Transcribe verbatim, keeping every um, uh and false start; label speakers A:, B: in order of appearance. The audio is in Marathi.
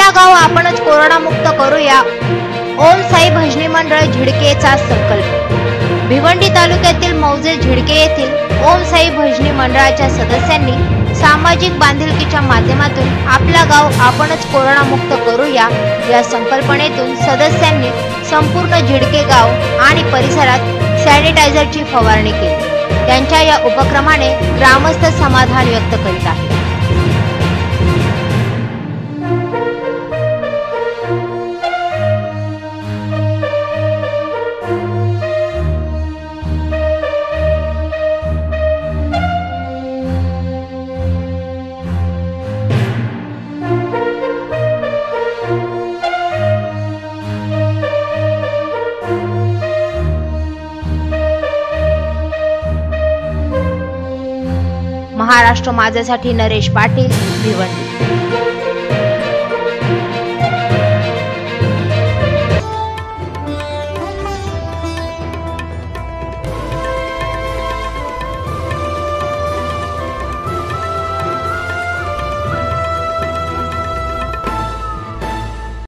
A: आपला गाव आपणच कोरोना मुक्त करूया, ओम साई भजनी मंडळ झिडकेचा संकल्प। भिवंडी तालुक्यातील मौजे झिडके येथील ओम साई भजनी मंडळाच्या सदस्यांनी सामाजिक बांधिलकीच्या माध्यमातून आपला गाव आपणच कोरोना मुक्त करूया या संकल्पनेतून सदस्यांनी संपूर्ण झिडके गाव आणि परिसरात सॅनिटायझरची फवारणी केली। त्यांच्या या उपक्रमाने ग्रामस्थ समाधान व्यक्त करीत आहेत। महाराष्ट्र माझ्यासाठी नरेश पाटील, भिवंडी।